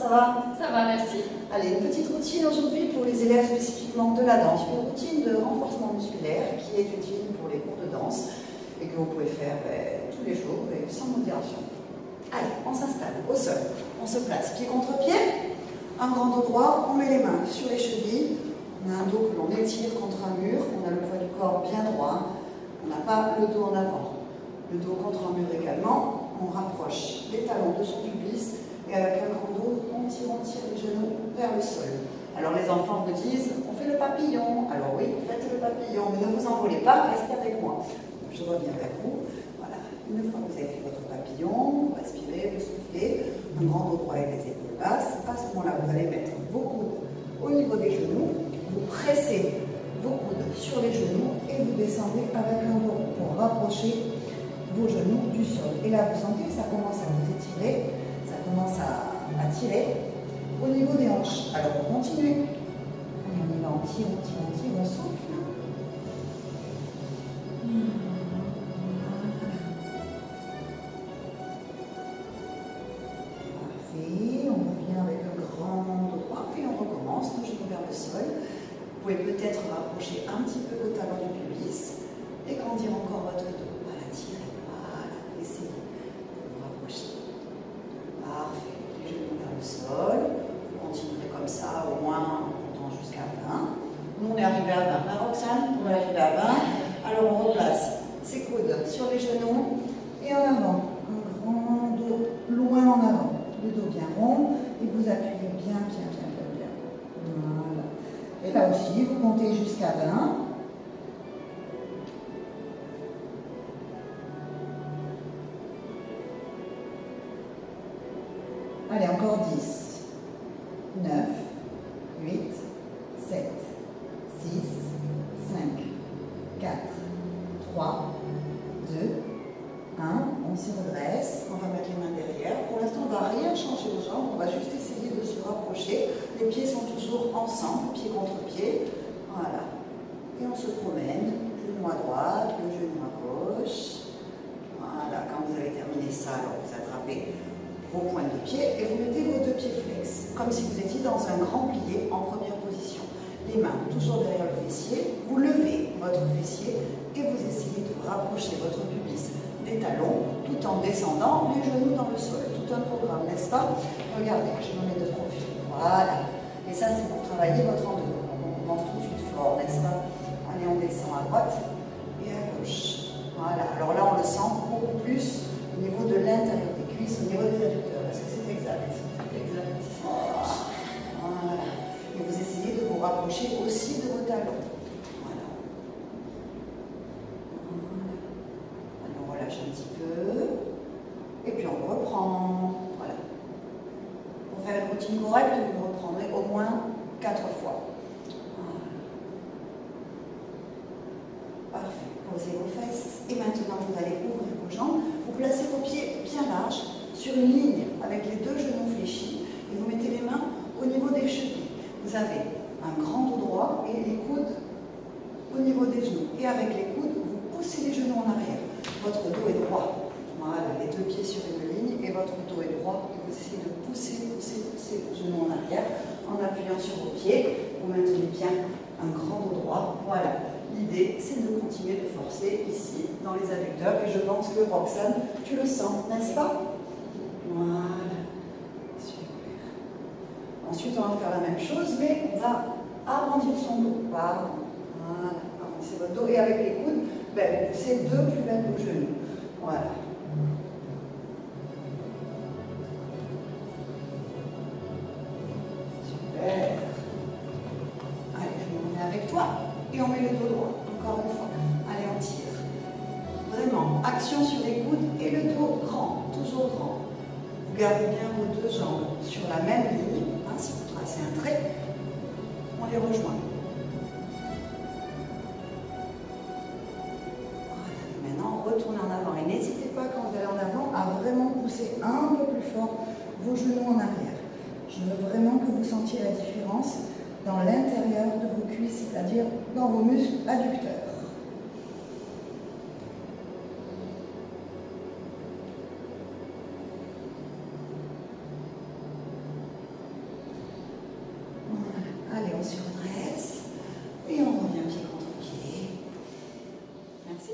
ça va? Ça va, merci. Allez, une petite routine aujourd'hui pour les élèves spécifiquement de la danse. Une routine de renforcement musculaire qui est utile pour les cours de danse et que vous pouvez faire tous les jours et sans modération. Allez, on s'installe au sol. On se place pied contre pied, un grand dos droit, on met les mains sur les chevilles. On a un dos que l'on étire contre un mur, on a le poids du corps bien droit, on n'a pas le dos en avant. Le dos contre un mur également, on rapproche les talons de son pubis et avec un grand dos, on tire les genoux vers le sol. Alors les enfants vous disent, on fait le papillon. Alors oui, faites le papillon, mais ne vous envolez pas, restez avec moi. Je reviens vers vous. Voilà. Une fois que vous avez fait votre papillon, vous respirez, vous soufflez, un grand dos droit et les épaules basses. À ce moment-là, vous allez mettre vos coudes au niveau des genoux, vous pressez vos coudes sur les genoux et vous descendez avec un dos pour rapprocher vos genoux du sol. Et là, vous sentez que ça commence à vous étirer, ça commence à tirer au niveau des hanches. Alors, on continue. Et on y va, on tire, on souffle. Parfait. On revient avec un grand dos droit, puis on recommence, nos genoux vers le sol. Vous pouvez peut-être rapprocher un petit peu vos talons du pubis et grandir encore votre dos. Voilà, tirez. Essayez de vous rapprocher. Parfait. Les genoux vers le sol. Vous continuerez comme ça, au moins en comptant jusqu'à 20. Nous, on est arrivé à 20. Hein, Roxane? On est arrivé à 20. Alors, on replace ses coudes sur les genoux et en avant. Un grand dos loin en avant. Le dos bien rond et vous appuyez bien. Voilà. Et là aussi, vous comptez jusqu'à 20. Allez, encore 10, 9, 8, 7, 6, 5, 4, 3, 2, 1. On s'y redresse, on va mettre les mains derrière. Pour l'instant, on ne va rien changer aux jambes, on va juste essayer de se rapprocher. Les pieds sont toujours ensemble, pied contre pied. Voilà. Et on se promène, genou à droite, le genou à gauche. Voilà, quand vous avez terminé ça, alors vous attrapez vos pointes de pied et vous mettez vos deux pieds flex, comme si vous étiez dans un grand plié en première position. Les mains toujours derrière le fessier, vous levez votre fessier et vous essayez de rapprocher votre pubis des talons tout en descendant les genoux dans le sol. Tout un programme, n'est-ce pas? Regardez, je me mets de profil. Voilà. Et ça, c'est pour travailler votre endos. On commence tout de suite fort, n'est-ce pas? Allez, on descend à droite et à gauche. Voilà. Alors là, on le sent beaucoup plus au niveau de l'intérieur des cuisses, au niveau des adducteurs. Est-ce que c'est exact? C'est exact. Voilà. Et vous essayez de vous rapprocher aussi de vos talons. Voilà. Alors on relâche un petit peu. Et puis on reprend. Voilà. Pour faire une routine correcte, vous reprendrez au moins 4 fois. Voilà. Parfait. Posez vos fesses. Et maintenant, vous allez ouvrir vos jambes. Vous placez vos pieds bien larges sur une ligne avec les deux genoux fléchis et vous mettez les mains au niveau des chevilles. Vous avez un grand dos droit et les coudes au niveau des genoux. Et avec les coudes, vous poussez les genoux en arrière. Votre dos est droit. Voilà, les deux pieds sur une ligne et votre dos est droit. Et vous essayez de pousser les genoux en arrière en appuyant sur vos pieds. Vous maintenez bien un grand dos droit. Voilà. L'idée, c'est de continuer de forcer ici, dans les adducteurs. Et je pense que Roxane, tu le sens, n'est-ce pas? Voilà. Super. Ensuite, on va faire la même chose, mais on va arrondir son dos. Pardon. Voilà. Arrondissez votre dos. Et avec les coudes, vous poussez deux plus bas que vos genoux. Voilà. Super. Allez, je me mets avec toi. Et on met le dos droit, encore une fois. Allez, on tire. Vraiment, action sur les coudes et le dos grand, toujours grand. Vous gardez bien vos deux jambes sur la même ligne. Hein, si vous tracez un trait, on les rejoint. Voilà, et maintenant, retournez en avant. Et n'hésitez pas, quand vous allez en avant, à vraiment pousser un peu plus fort vos genoux en arrière. Je veux vraiment que vous sentiez la différence dans l'intérieur de vos cuisses, c'est-à-dire dans vos muscles adducteurs. Allez, on se redresse. Et on revient pied contre pied. Merci.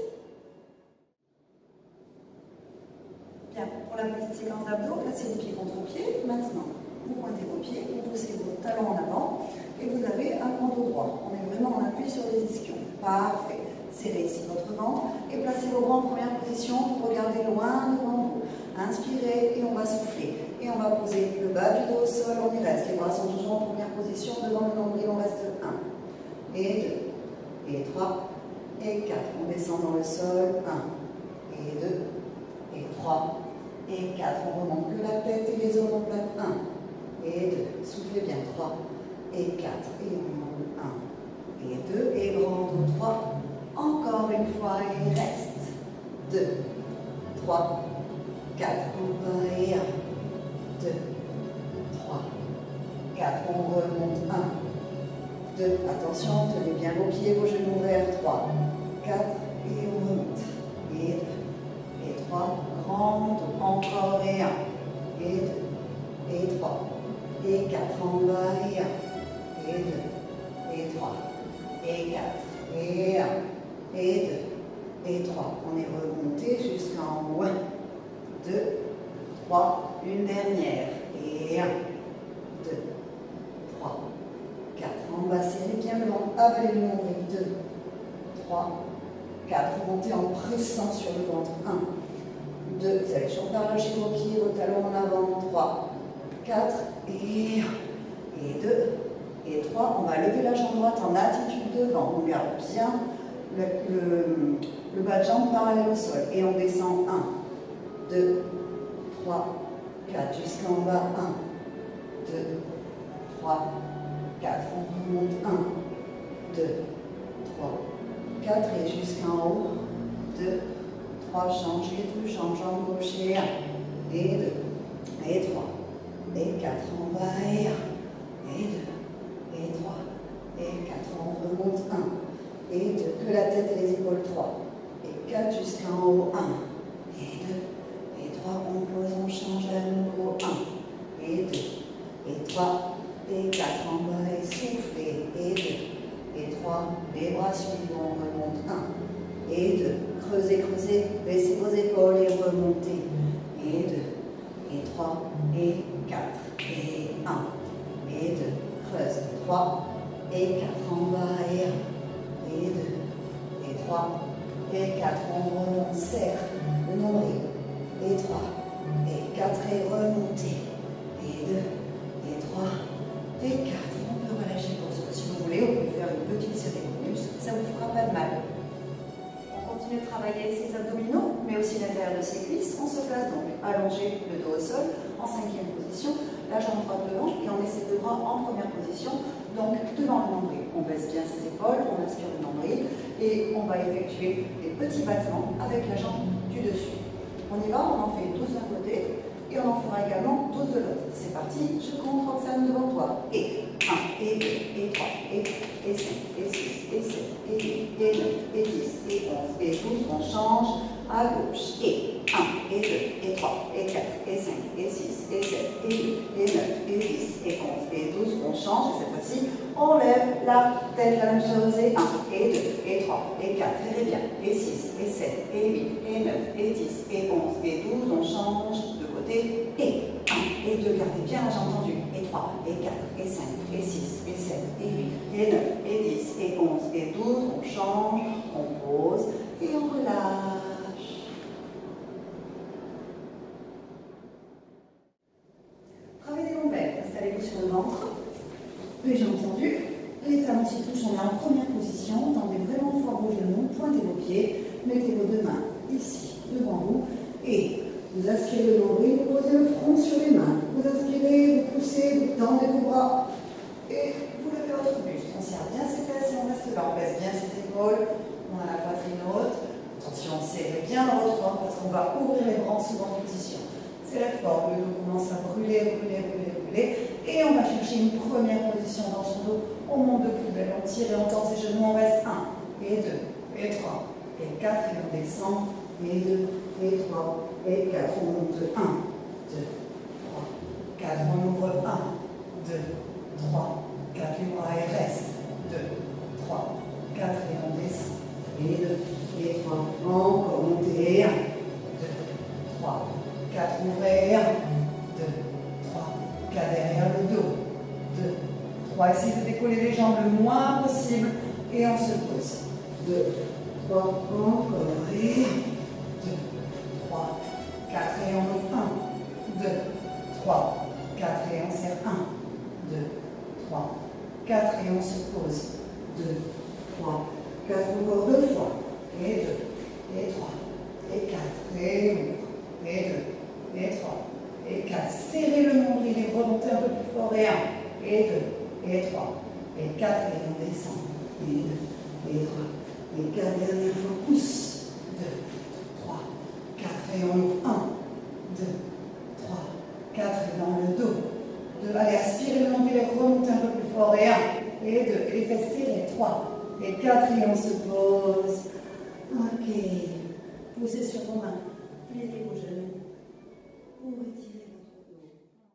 Bien, pour la petite séquence d'abdos, placez les pieds contre pied. Maintenant, vous pointez vos pieds, vous poussez vos talons en avant et vous avez un grand dos droit. On est vraiment en appui sur les ischions. Parfait. Serrez ici votre ventre et placez vos bras en première position pour regarder loin devant vous. Inspirez et on va souffler. Et on va poser le bas du dos au sol, on y reste. Les bras sont toujours en première position, devant le nombril, on reste 1, et 2, et 3, et 4. On descend dans le sol, 1, et 2, et 3, et 4. On remonte que la tête et les omoplates, 1, et 2. Soufflez bien, 3, et 4. Et on monte 1, et 2, et grand dos, 3. Encore une fois, et reste. 2, 3, 4. On va et 1. 2, 3, 4, on remonte, 1, 2, attention, tenez bien vos pieds, vos genoux ouverts, 3, 4, et on remonte, et 2, et 3, grand dos, encore, et 1, et 2, et 3, et 4, en bas, et 1, et 2, et 3, et 4, et 1, et 2, et 3, on est remonté jusqu'en haut, 1, 2, 3, une dernière, et 1, 2, 3, 4, en bas, serrez bien le ventre, avalez le nombril, 2, 3, 4, remontez en pressant sur le ventre, 1, 2, vous allez toujours pas relâcher vos pieds, vos talons en avant, 3, 4, et 1, et 2, et 3, on va lever la jambe droite en attitude devant, on garde bien le bas de jambe parallèle au sol, et on descend, 1, 2, 3, 4, jusqu'en bas, 1, 2, 3, 4, on remonte, 1, 2, 3, 4, et jusqu'en haut, 2, 3, changez tout, change jambe gauche, et 1, et 2, et 3, et 4, en bas, et 1, et 2, et 3, et 4, on remonte, 1, et 2, que la tête et les épaules, 3, et 4, jusqu'en haut, 1, et 2, et 3, on pose, on change à nouveau, 1, et 2, et 3, et 4, en bas, et soufflez, et 2, et 3, les bras suivent, on remonte, 1, et 2, creusez, creusez, baissez vos épaules et remontez, et 2, et 3, et 4, et 1, et 2, creuse, 3, et 4, en bas, et 1, et 2, et 3, et 4, on remonte, serre le nombril, et 3, et 4, et remontez, et 2, et 3, et 4, on peut relâcher pour ça. Si vous voulez, on peut faire une petite série bonus, ça ne vous fera pas de mal. On continue de travailler ses abdominaux, mais aussi l'intérieur de ses cuisses. On se place donc allongé, le dos au sol, en 5e position, la jambe droite devant, et on met ses deux bras en première position, donc devant le nombril. On baisse bien ses épaules, on inspire le nombril, et on va effectuer des petits battements avec la jambe du dessus. On y va, on en fait 12 d'un côté, et on en fera également 12 de l'autre. C'est parti, je compte Roxane devant toi. Et 1, et 2, et 3, et 4, et 5, et 6, et 7, et 8, et 9, et 10, et 11, et 12. On change à gauche. Et 1, et 2, et 3, et 4, et 5, et 6, et 7, et 8, et 9, et 10, et 11, et 12. On change, et cette fois-ci, on lève la tête, la même chose. Et 1, et 2, et 3, et 4, ferrez bien, et 6, et 7, et 8, et 9, et 10, et 11, et 12. On change de côté. Et 1, et 2, gardez bien la jambe tendue. Et 3, et 4, et 5, et 6, et 7, et 8, et 9, et 10, et 11, et 12. On change, on pose, et on relâche. Travail des lombaires. Installez-vous sur le ventre. Les jambes tendues. Les talons s'y touchent. On est en première position. Tendez vraiment fort vos genoux. Pointez vos pieds. Mettez vos deux mains ici, devant vous. Et vous aspirez le nombril, vous posez le front sur les mains. Vous aspirez, vous poussez, vous tendez vos bras. Et vous levez votre buste. On serre bien ses fesses et on reste là. On baisse bien ses épaules. On a la poitrine haute. Attention, serrez bien votre ventre parce qu'on va ouvrir les bras en seconde position. C'est fort. Le dos commence à brûler, brûler, brûler, brûler. Et on va chercher une première position dans son dos. On monte de plus belle. On tire et on tend ses genoux. On reste 1, et 2, et 3, et 4. Et on descend. Et 2, et 3, et 4. On monte 1, 2, 3, 4. On ouvre 1, 2, 3, 4. Les bras 3. Essayez de décoller les jambes le moins possible. Et on se pose. 2, 3, encore. Et 2, 3, 4. Et on ouvre 1, 2, 3, 4. Et on serre 1, 2, 3, 4. Et on se pose. 2, 3, 4. Encore 2 fois. Et 2, et 3, et 4. Et ouvre. Et 2, et 3, et 4. Serrez le nombril et remontez un peu plus fort. Et 1, et 2, et 3, et 4. Et on descend. Et 2, et 3, et 4. Dernière fois, pousse. 2, 3, 4. Et on ouvre. 1, 2, 3, 4. Et dans le dos. 2. Allez, aspirez le nombril et remontez un peu plus fort. Et 1, et 2. Et les fesses serrées. 3, et 4. Et on se pose. Ok. Poussez sur vos mains. Pliez vos genoux. Pour retirer votre dos.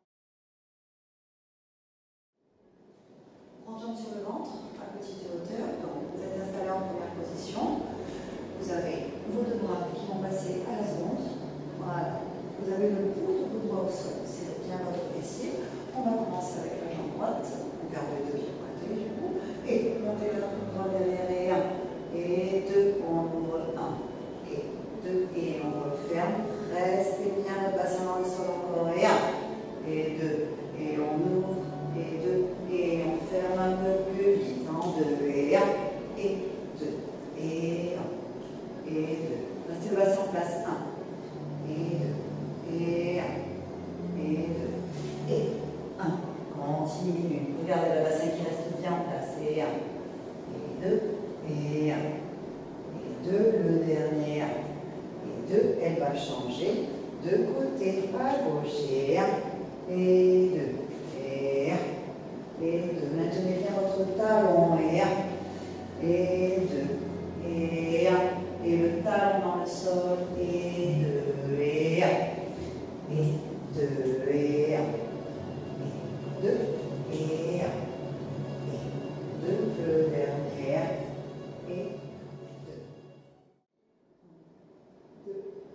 Grande jambe sur le ventre, à petite hauteur. Donc, vous êtes installé en première position. Vous avez vos deux bras qui vont passer à la seconde. Voilà. Vous avez le bout de vos doigts au sol. Serrez bien votre fessier. On va commencer avec la jambe droite. On garde les deux pieds pointés du coup. Et montez le bras derrière et 1. Et 2. On ouvre 1. Et 2. Et on referme. Restez bien le bassin dans le sol encore. Et 1. Et 2. Et on ouvre. Et 2. Et on ferme un peu plus vite. En 2. Et 1. Et 2. Et 1. Et 2. Restez le bassin en place. 1. Et 2. Et 1. Et 2. Et 1. Continue. Regardez le bassin qui reste bien en place. Et 1. Et 2. Et 1. Et 2. Le dernier 1. Et 2. Elle va changer de côté à gauche. Et 1. Et 2. Et 1. Et 2. Maintenez bien votre talon. Et 1. Et 2. Et 1. Et le talon dans le sol. Et 2. Et 1. Et 2. Et 1. Et 2. Et 1. Et 2. Le dernier 1. Et 2. 2.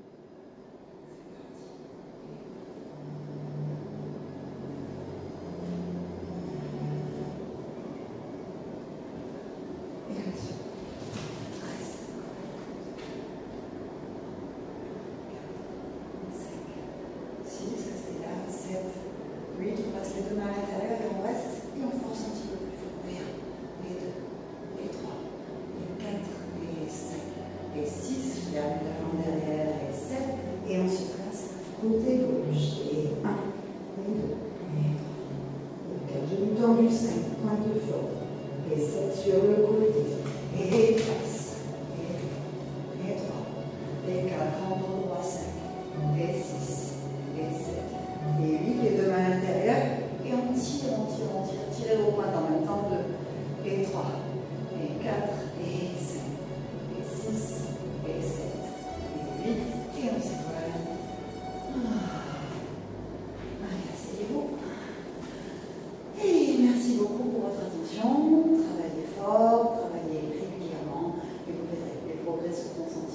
On passe les deux mains à l'intérieur et on reste et on force un petit peu plus fort. Et 1, et 2, et 3, et 4, et 5, et 6. Ferme la jambe derrière et 7. Et on se place côté gauche. Et 1, et 2, et 3, et 4. Genoux tendus, 5, pointe fort. Et 7 sur le côté. Et 3, et 3, et 4. Entre droit, 5, et 6, et 7. Et 8, les deux mains à l'intérieur. Et on tire, on tire, on tire. Tirez vos pointes en même temps. 2, et 3, et 4, et 5, et 6, et 7, et 8. Et on s'étoile. Allez, asseyez-vous. Et merci beaucoup pour votre attention. Travaillez fort, travaillez régulièrement. Et vous verrez, les progrès se font sentir.